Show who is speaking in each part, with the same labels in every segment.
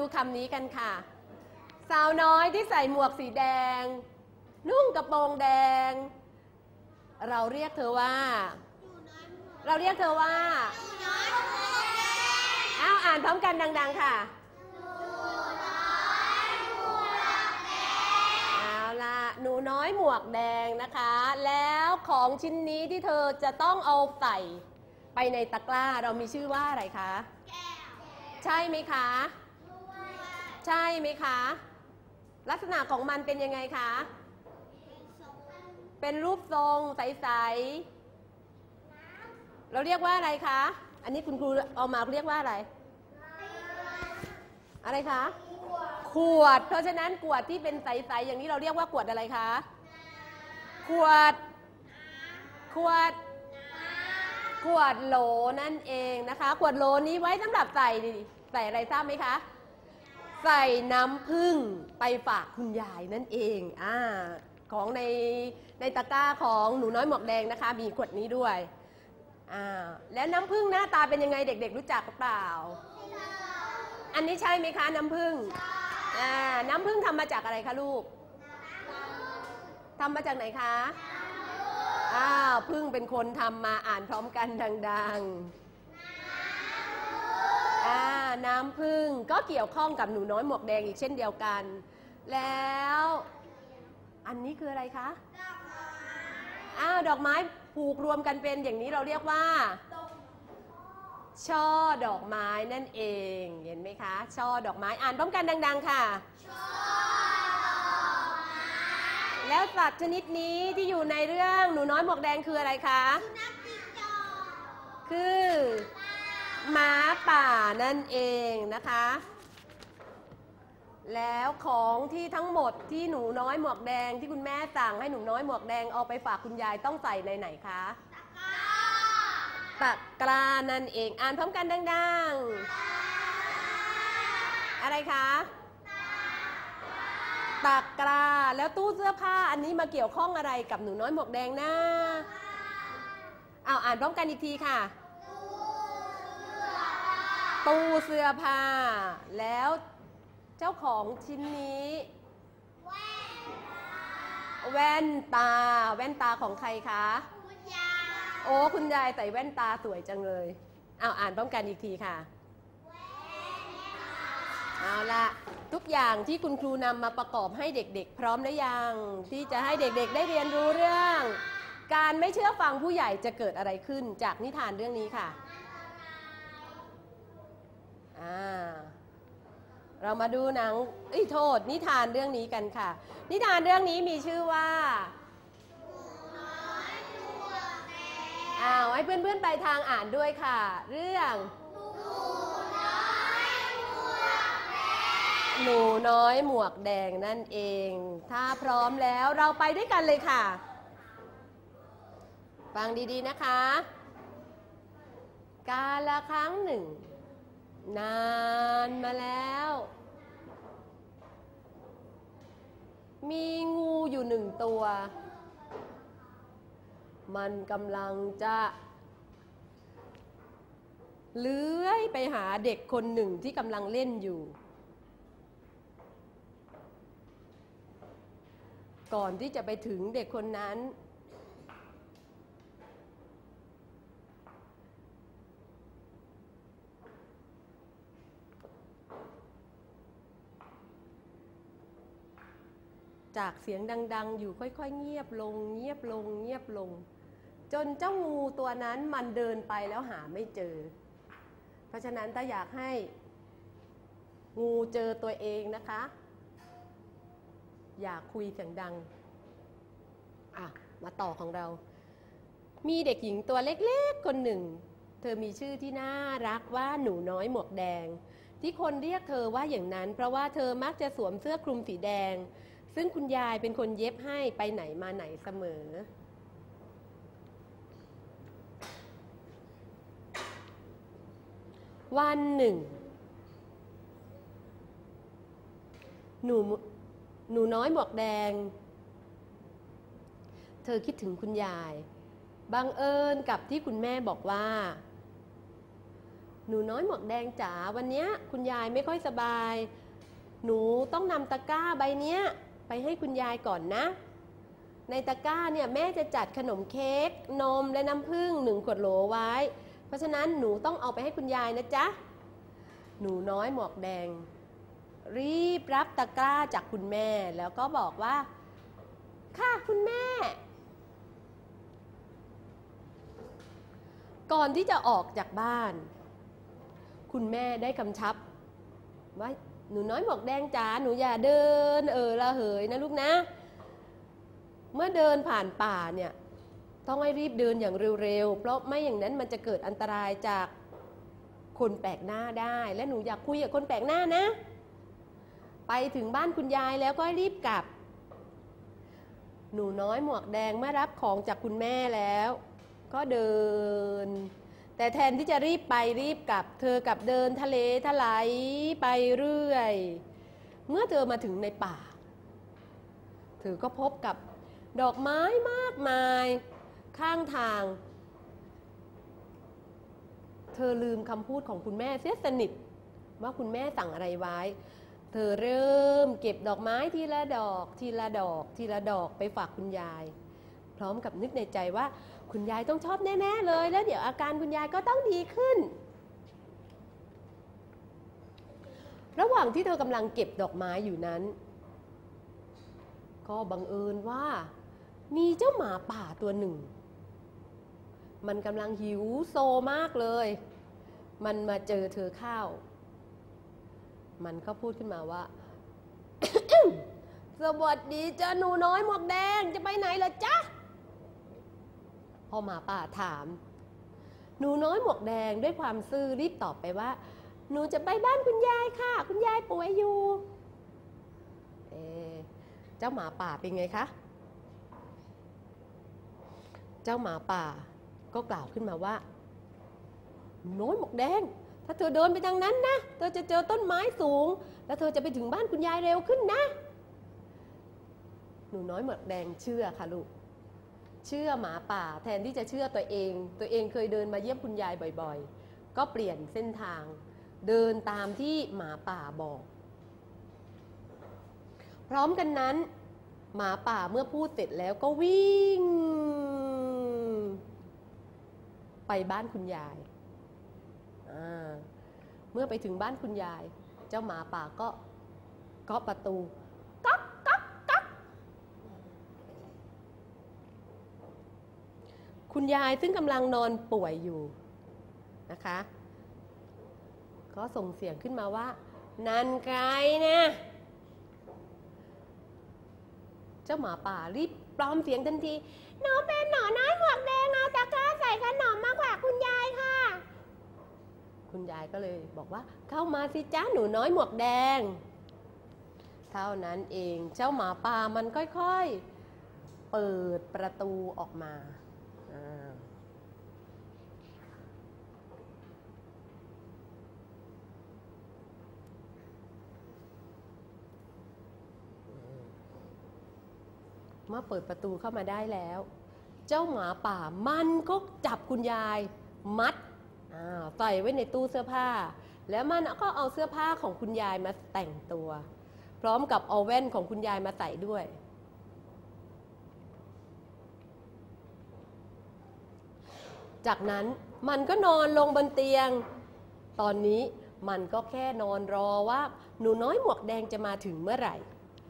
Speaker 1: คำนี้กันค่ะสาวน้อยที่ใส่หมวกสีแดงนุ่งกระโปรงแดงเราเรียกเธอว่าอ้าวอ่านพร้อมกันดังๆค่ะเอาล่ะหนูน้อยหมวกแดงนะคะแล้วของชิ้นนี้ที่เธอจะต้องเอาใส่ไปในตะกร้าเรามีชื่อว่าอะไรคะใช่ไหมคะใช่ไหมคะลักษณะของมันเป็นยังไงคะเป็นรูปทรงใสๆเราเรียกว่าอะไรคะอันนี้คุณครูเอามาเรียกว่าอะไรคะขวดเพราะฉะนั้นขวดที่เป็นใสๆอย่างนี้เราเรียกว่าขวดอะไรคะขวดโหลนั่นเองนะคะขวดโหลนี้ไว้สำหรับใส่อะไรทราบไหมคะใส่น้ำผึ้งไปฝากคุณยายนั่นเองของในตะกร้าของหนูน้อยหมวกแดงนะคะมีขวดนี้ด้วยแล้วน้ำผึ้งหน้าตาเป็นยังไงเด็กๆรู้จักหรือเปล่าอันนี้ใช่ไหมคะน้ำผึ้งน้ำผึ้งทำมาจากอะไรคะลูกทำมาจากไหนคะผึ้งเป็นคนทำมาอ่านพร้อมกันดังๆน้ำผึ้งก็เกี่ยวข้องกับหนูน้อยหมวกแดงอีกเช่นเดียวกันแล้วอันนี้คืออะไรคะดอกไม้ผูกรวมกันเป็นอย่างนี้เราเรียกว่าช่อดอกไม้นั่นเองเห็นไหมคะช่อดอกไม้อ่านพร้อมกันดังๆค่ะช่อดอกไม้แล้วสัตว์ชนิดนี้ที่อยู่ในเรื่องหนูน้อยหมวกแดงคืออะไรคะสุนัขจิ้งจอกคือหมาป่านั่นเองนะคะแล้วของที่ทั้งหมดที่หนูน้อยหมวกแดงที่คุณแม่สั่งให้หนูน้อยหมวกแดงเอาไปฝากคุณยายต้องใส่ในไหนคะตะกร้านั่นเองอ่านพร้อมกันดังๆอะไรคะตะกร้าแล้วตู้เสื้อผ้าอันนี้มาเกี่ยวข้องอะไรกับหนูน้อยหมวกแดงนะอ่านพร้อมกันอีกทีค่ะตู้เสื้อผ้าแล้วเจ้าของชิ้นนี้แว่นตาของใครคะคุณยายโอ้คุณยายใส่แว่นตาสวยจังเลยอ่านพร้อมกันอีกทีค่ะเอาละทุกอย่างที่คุณครูนำมาประกอบให้เด็กๆพร้อมหรือยังที่จะให้เด็กๆได้เรียนรู้เรื่องการไม่เชื่อฟังผู้ใหญ่จะเกิดอะไรขึ้นจากนิทานเรื่องนี้ค่ะเรามาดูหนังนิทานเรื่องนี้กันค่ะนิทานเรื่องนี้มีชื่อว่าให้เพื่อนๆไปทางอ่านด้วยค่ะเรื่องหนูน้อยหมวกแดงนั่นเองถ้าพร้อมแล้วเราไปด้วยกันเลยค่ะฟังดีๆนะคะกาลครั้งหนึ่งนานมาแล้วมีงูอยู่หนึ่งตัวมันกำลังจะเลื้อยไปหาเด็กคนหนึ่งที่กำลังเล่นอยู่ก่อนที่จะไปถึงเด็กคนนั้นจากเสียงดังๆอยู่ค่อยๆเงียบลงจนเจ้างูตัวนั้นมันเดินไปแล้วหาไม่เจอเพราะฉะนั้นถ้าอยากให้งูเจอตัวเองนะคะอย่าคุยเสียงดังมาต่อของเรามีเด็กหญิงตัวเล็กๆคนหนึ่งเธอมีชื่อที่น่ารักว่าหนูน้อยหมวกแดงที่คนเรียกเธอว่าอย่างนั้นเพราะว่าเธอมักจะสวมเสื้อคลุมสีแดงซึ่งคุณยายเป็นคนเย็บให้ไปไหนมาไหนเสมอวันหนึ่งหนูน้อยหมวกแดงเธอคิดถึงคุณยายบังเอิญกับที่คุณแม่บอกว่าหนูน้อยหมวกแดงจ๋าวันนี้คุณยายไม่ค่อยสบายหนูต้องนำตะกร้าใบนี้ไปให้คุณยายก่อนนะในตะกร้าเนี่ยแม่จะจัดขนมเค้กนมและน้ำผึ้ง1 ขวดโหลไว้เพราะฉะนั้นหนูต้องเอาไปให้คุณยายนะจ๊ะหนูน้อยหมวกแดงรีบรับตะกร้าจากคุณแม่แล้วก็บอกว่าค่ะคุณแม่ก่อนที่จะออกจากบ้านคุณแม่ได้กำชับว่าหนูน้อยหมวกแดงจ๋าหนูอย่าเดินระเหยนะลูกนะเมื่อเดินผ่านป่าเนี่ยต้องให้รีบเดินอย่างเร็วๆเพราะไม่อย่างนั้นมันจะเกิดอันตรายจากคนแปลกหน้าได้และหนูอยากคุยกับคนแปลกหน้านะไปถึงบ้านคุณยายแล้วก็รีบกลับหนูน้อยหมวกแดงเมื่อรับของจากคุณแม่แล้วก็เดินแต่แทนที่จะรีบไปรีบกลับเธอกลับเดินทะเลทลายไปเรื่อยเมื่อเธอมาถึงในป่าเธอก็พบกับดอกไม้มากมายข้างทางเธอลืมคำพูดของคุณแม่เสียสนิทว่าคุณแม่สั่งอะไรไว้เธอเริ่มเก็บดอกไม้ทีละดอกทีละดอกทีละดอกไปฝากคุณยายพร้อมกับนึกในใจว่าคุณยายต้องชอบแน่ๆเลยแล้วเดี๋ยวอาการคุณยายก็ต้องดีขึ้นระหว่างที่เธอกำลังเก็บดอกไม้อยู่นั้นก็บังเอิญว่ามีเจ้าหมาป่าตัวหนึ่งมันกำลังหิวโซมากเลยมันมาเจอเธอเข้ามันก็พูดขึ้นมาว่า สวัสดีจ้าหนูน้อยหมวกแดงจะไปไหนล่ะจ๊ะพอหมาป่าถามหนูน้อยหมวกแดงด้วยความซื่อรีบตอบไปว่าหนูจะไปบ้านคุณยายค่ะคุณยายป่วยอยู่เจ้าหมาป่าเป็นไงคะเจ้าหมาป่าก็กล่าวขึ้นมาว่าหนูน้อยหมวกแดงถ้าเธอเดินไปทางนั้นนะเธอจะเจอต้นไม้สูงแล้วเธอจะไปถึงบ้านคุณยายเร็วขึ้นนะหนูน้อยหมวกแดงเชื่อค่ะลูกเชื่อหมาป่าแทนที่จะเชื่อตัวเองเคยเดินมาเยี่ยมคุณยายบ่อยๆก็เปลี่ยนเส้นทางเดินตามที่หมาป่าบอกพร้อมกันนั้นหมาป่าเมื่อพูดเสร็จแล้วก็วิ่งไปบ้านคุณยายเมื่อไปถึงบ้านคุณยายเจ้าหมาป่าก็เคาะประตูก๊อกก๊อกก๊อกคุณยายซึ่งกำลังนอนป่วยอยู่นะคะก็ส่งเสียงขึ้นมาว่านั่นใครเนี่ยเจ้าหมาป่ารีบปลอมเสียงทันทีหนูเป็นหนูน้อยหมวกแดงเอาตะกร้าใส่ขนมมาฝากคุณยายค่ะคุณยายก็เลยบอกว่าเข้ามาสิจ้าหนูน้อยหมวกแดงเท่านั้นเองเจ้าหมาป่ามันค่อยๆเปิดประตูออกมาเมื่อเปิดประตูเข้ามาได้แล้วเจ้าหมาป่ามันก็จับคุณยายมัดใส่ไว้ในตู้เสื้อผ้าแล้วมันก็เอาเสื้อผ้าของคุณยายมาแต่งตัวพร้อมกับเอาแว่นของคุณยายมาใส่ด้วยจากนั้นมันก็นอนลงบนเตียงตอนนี้มันก็แค่นอนรอว่าหนูน้อยหมวกแดงจะมาถึงเมื่อไหร่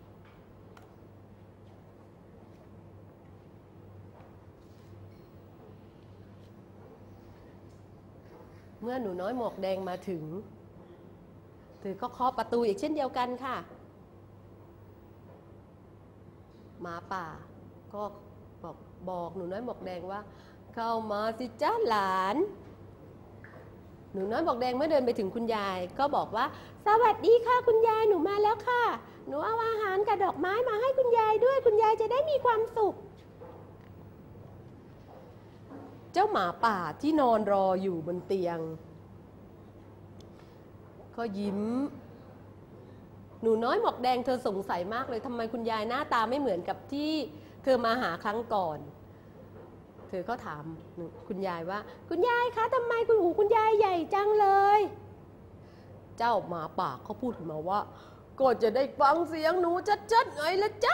Speaker 1: เมื่อหนูน้อยหมวกแดงมาถึงเธอก็เคาะประตูอีกเช่นเดียวกันค่ะหมาป่าก็บอกหนูน้อยหมวกแดงว่าเข้ามาสิจ้าหลานหนูน้อยหมวกแดงเมื่อเดินไปถึงคุณยายก็บอกว่าสวัสดีค่ะคุณยายหนูมาแล้วค่ะหนูเอาอาหารกับดอกไม้มาให้คุณยายด้วยคุณยายจะได้มีความสุขเจ้าหมาป่าที่นอนรออยู่บนเตียงก็ยิ้มหนูน้อยหมวกแดงเธอสงสัยมากเลยทำไมคุณยายหน้าตาไม่เหมือนกับที่เธอมาหาครั้งก่อนเธอก็ถามคุณยายว่าคุณยายคะทำไมคุณหูคุณยายใหญ่จังเลย เจ้าหมาป่าเขาพูดขึ้นมาว่าก็จะได้ฟังเสียงหนูชัดๆไงล่ะจ๊ะ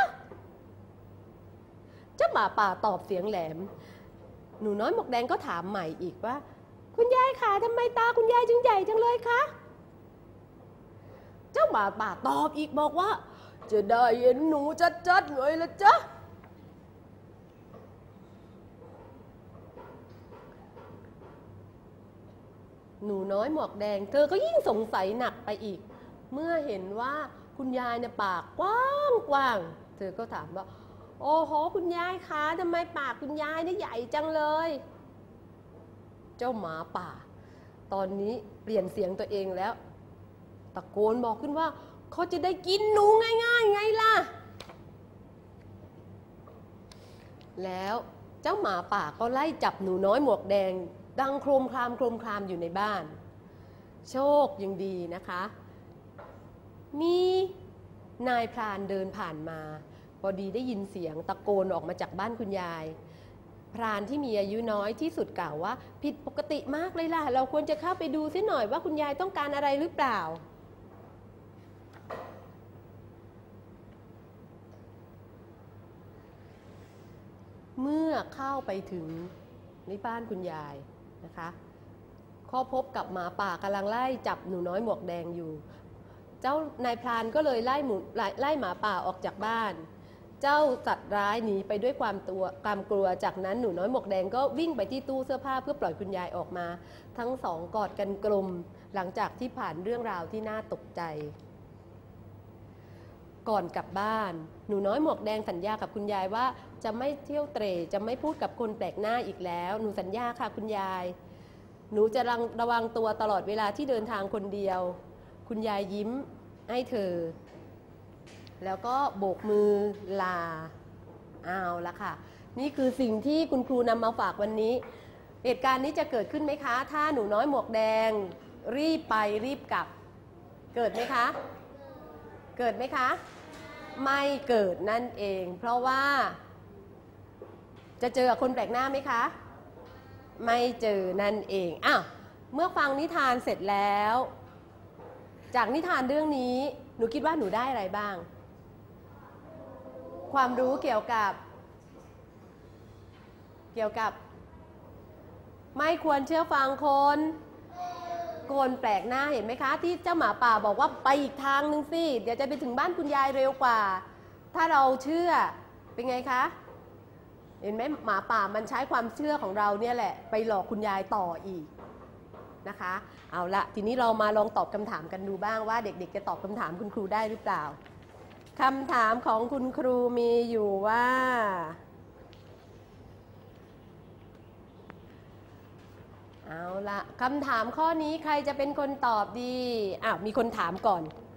Speaker 1: เจ้าหมาป่าตอบเสียงแหลมหนูน้อยหมวกแดงก็ถามใหม่อีกว่าคุณยายคะทำไมตาคุณยายจึงใหญ่จังเลยคะเจ้าหมาป่าตอบอีกบอกว่าจะได้เห็นหนูชัดๆไงล่ะจ๊ะหนูน้อยหมวกแดงเธอก็ยิ่งสงสัยหนักไปอีกเมื่อเห็นว่าคุณยายเนี่ยปากกว้างๆเธอก็ถามว่าโอ้โหคุณยายคะทำไมปากคุณยายเนี่ยใหญ่จังเลยเจ้าหมาป่าตอนนี้เปลี่ยนเสียงตัวเองแล้วตะโกนบอกขึ้นว่าเขาจะได้กินหนูง่ายๆไงล่ะแล้วเจ้าหมาป่าก็ไล่จับหนูน้อยหมวกแดงดังโครมครามโครมครามอยู่ในบ้านโชคยังดีนะคะมีนายพรานเดินผ่านมาพอดีได้ยินเสียงตะโกนออกมาจากบ้านคุณยายพรานที่มีอายุน้อยที่สุดกล่าวว่าผิดปกติมากเลยล่ะเราควรจะเข้าไปดูซิหน่อยว่าคุณยายต้องการอะไรหรือเปล่าเมื่อเข้าไปถึงในบ้านคุณยายนะคะก็พบกับหมาป่ากำลังไล่จับหนูน้อยหมวกแดงอยู่เจ้านายพรานก็เลยไล่หมาป่าออกจากบ้านเจ้าสัตว์ร้ายหนีไปด้วยความกลัวจากนั้นหนูน้อยหมวกแดงก็วิ่งไปที่ตู้เสื้อผ้าเพื่อปล่อยคุณยายออกมาทั้งสองกอดกันกลมหลังจากที่ผ่านเรื่องราวที่น่าตกใจก่อนกลับบ้านหนูน้อยหมวกแดงสัญญากับคุณยายว่าจะไม่เที่ยวเตร่จะไม่พูดกับคนแปลกหน้าอีกแล้วหนูสัญญาค่ะคุณยายหนูจะระวังตัวตลอดเวลาที่เดินทางคนเดียวคุณยายยิ้มให้เธอแล้วก็โบกมือลาเอาละค่ะนี่คือสิ่งที่คุณครูนำมาฝากวันนี้เหตุการณ์นี้จะเกิดขึ้นไหมคะถ้าหนูน้อยหมวกแดงรีบไปรีบกลับเกิดไหมคะเกิดไหมคะไม่เกิดนั่นเองเพราะว่าจะเจอกับคนแปลกหน้าไหมคะไม่เจอนั่นเองอ้าวเมื่อฟังนิทานเสร็จแล้วจากนิทานเรื่องนี้หนูคิดว่าหนูได้อะไรบ้างความรู้เกี่ยวกับไม่ควรเชื่อฟังคนแปลกหน้าเห็นไหมคะที่เจ้าหมาป่าบอกว่าไปอีกทางนึงสิเดี๋ยวจะไปถึงบ้านคุณยายเร็วกว่าถ้าเราเชื่อเป็นไงคะเห็นไหมหมาป่ามันใช้ความเชื่อของเราเนี่ยแหละไปหลอกคุณยายต่ออีกนะคะเอาละทีนี้เรามาลองตอบคำถามกันดูบ้างว่าเด็กๆจะตอบคำถามคุณครูได้หรือเปล่าคำถามของคุณครูมีอยู่ว่าเอาละคำถามข้อนี้ใครจะเป็นคนตอบดีมีคนถามก่อน